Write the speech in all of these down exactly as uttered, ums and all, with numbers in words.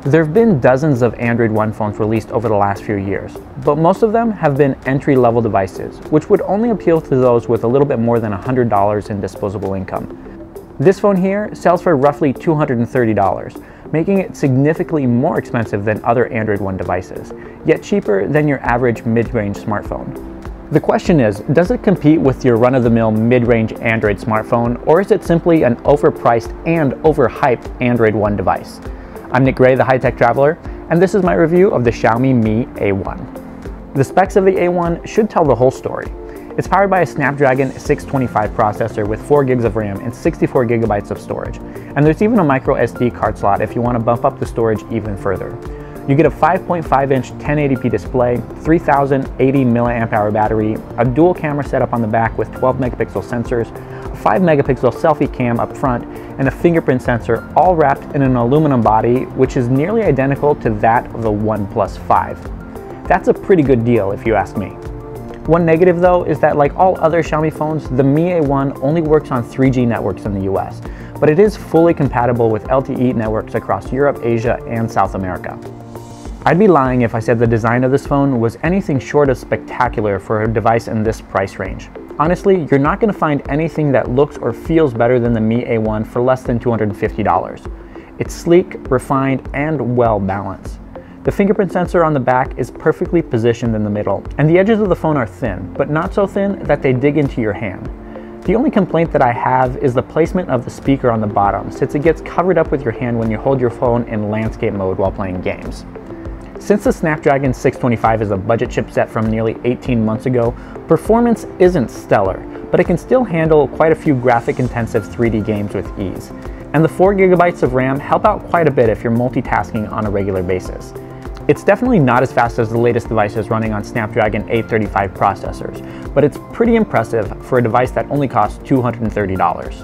There have been dozens of Android One phones released over the last few years, but most of them have been entry-level devices, which would only appeal to those with a little bit more than one hundred dollars in disposable income. This phone here sells for roughly two hundred thirty dollars, making it significantly more expensive than other Android One devices, yet cheaper than your average mid-range smartphone. The question is, does it compete with your run-of-the-mill mid-range Android smartphone, or is it simply an overpriced and overhyped Android One device? I'm Nick Gray, the high-tech traveler, and this is my review of the Xiaomi Mi A one. The specs of the A one should tell the whole story. It's powered by a Snapdragon six twenty-five processor with four gigs of RAM and sixty-four gigabytes of storage. And there's even a micro S D card slot if you want to bump up the storage even further. You get a five point five inch ten eighty p display, three thousand eighty milliamp hour battery, a dual camera setup on the back with twelve megapixel sensors, a five megapixel selfie cam up front, and a fingerprint sensor, all wrapped in an aluminum body, which is nearly identical to that of the OnePlus five. That's a pretty good deal if you ask me. One negative though is that, like all other Xiaomi phones, the Mi A one only works on three G networks in the U S, but it is fully compatible with L T E networks across Europe, Asia, and South America. I'd be lying if I said the design of this phone was anything short of spectacular for a device in this price range. Honestly, you're not going to find anything that looks or feels better than the Mi A one for less than two hundred fifty dollars. It's sleek, refined, and well balanced. The fingerprint sensor on the back is perfectly positioned in the middle, and the edges of the phone are thin, but not so thin that they dig into your hand. The only complaint that I have is the placement of the speaker on the bottom, since it gets covered up with your hand when you hold your phone in landscape mode while playing games. Since the Snapdragon six twenty-five is a budget chipset from nearly eighteen months ago, performance isn't stellar, but it can still handle quite a few graphic-intensive three D games with ease. And the four gigabytes of RAM help out quite a bit if you're multitasking on a regular basis. It's definitely not as fast as the latest devices running on Snapdragon eight thirty-five processors, but it's pretty impressive for a device that only costs two hundred thirty dollars.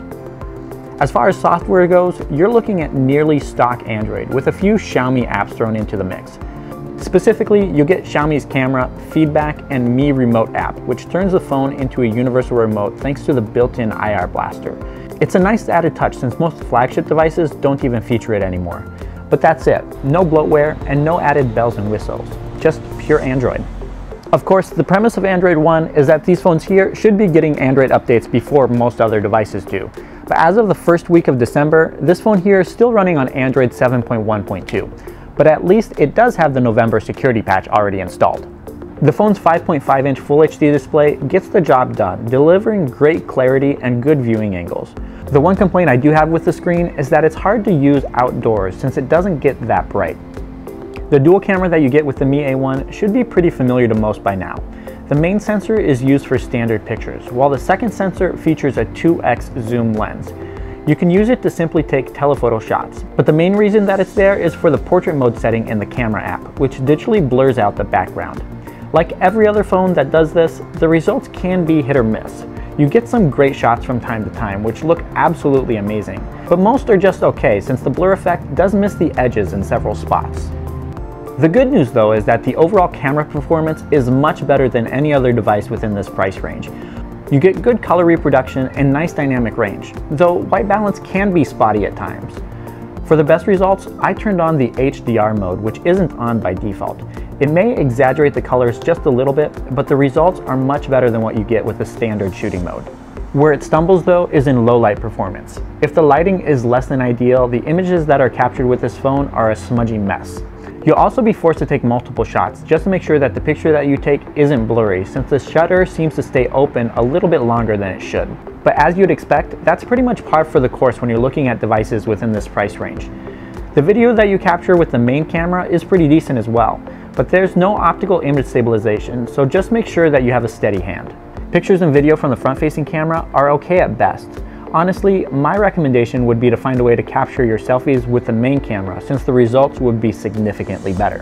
As far as software goes, you're looking at nearly stock Android with a few Xiaomi apps thrown into the mix. Specifically, you get Xiaomi's camera, feedback, and Mi Remote app, which turns the phone into a universal remote thanks to the built-in I R blaster. It's a nice added touch since most flagship devices don't even feature it anymore. But that's it, no bloatware and no added bells and whistles, just pure Android. Of course, the premise of Android One is that these phones here should be getting Android updates before most other devices do. But as of the first week of December, this phone here is still running on Android seven point one point two. But at least it does have the November security patch already installed. The phone's five point five inch Full H D display gets the job done, delivering great clarity and good viewing angles. The one complaint I do have with the screen is that it's hard to use outdoors since it doesn't get that bright. The dual camera that you get with the Mi A one should be pretty familiar to most by now. The main sensor is used for standard pictures, while the second sensor features a two X zoom lens. You can use it to simply take telephoto shots, but the main reason that it's there is for the portrait mode setting in the camera app, which digitally blurs out the background. Like every other phone that does this, the results can be hit or miss. You get some great shots from time to time, which look absolutely amazing, but most are just okay since the blur effect does miss the edges in several spots. The good news though is that the overall camera performance is much better than any other device within this price range. You get good color reproduction and nice dynamic range, though white balance can be spotty at times. For the best results, I turned on the H D R mode, which isn't on by default. It may exaggerate the colors just a little bit, but the results are much better than what you get with the standard shooting mode. Where it stumbles though is in low light performance. If the lighting is less than ideal, the images that are captured with this phone are a smudgy mess. You'll also be forced to take multiple shots just to make sure that the picture that you take isn't blurry, since the shutter seems to stay open a little bit longer than it should. But as you'd expect, that's pretty much par for the course when you're looking at devices within this price range. The video that you capture with the main camera is pretty decent as well, but there's no optical image stabilization, so just make sure that you have a steady hand. Pictures and video from the front-facing camera are okay at best. Honestly, my recommendation would be to find a way to capture your selfies with the main camera, since the results would be significantly better.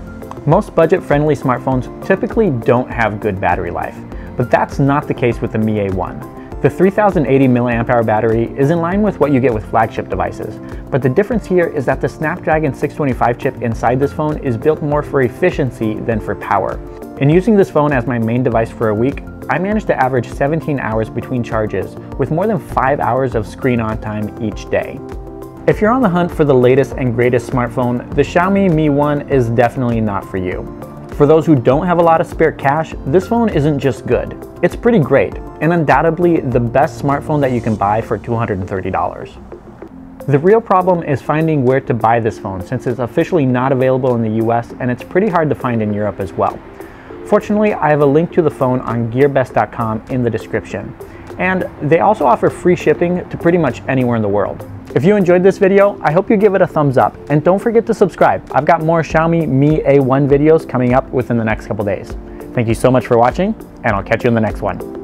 Most budget-friendly smartphones typically don't have good battery life, but that's not the case with the Mi A one. The three thousand eighty milliamp hour battery is in line with what you get with flagship devices, but the difference here is that the Snapdragon six twenty-five chip inside this phone is built more for efficiency than for power. In using this phone as my main device for a week, I managed to average seventeen hours between charges, with more than five hours of screen on time each day. If you're on the hunt for the latest and greatest smartphone, the Xiaomi Mi A one is definitely not for you. For those who don't have a lot of spare cash, this phone isn't just good. It's pretty great, and undoubtedly the best smartphone that you can buy for two hundred thirty dollars. The real problem is finding where to buy this phone, since it's officially not available in the U S and it's pretty hard to find in Europe as well. Fortunately, I have a link to the phone on gear best dot com in the description. And they also offer free shipping to pretty much anywhere in the world. If you enjoyed this video, I hope you give it a thumbs up, and don't forget to subscribe. I've got more Xiaomi Mi A one videos coming up within the next couple days. Thank you so much for watching, and I'll catch you in the next one.